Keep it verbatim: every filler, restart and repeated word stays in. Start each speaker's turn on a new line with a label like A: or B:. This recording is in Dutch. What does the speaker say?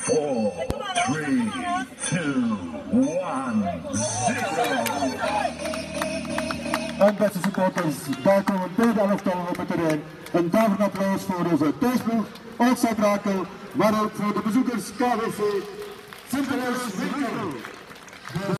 A: four, three, two, one, zero.
B: En beste supporters, daar komen het derde elftal op het terrein. Een daverend applaus voor onze thuisploeg, Oudstad Rakel, maar ook voor de bezoekers K V C Sint-Louis Winkel.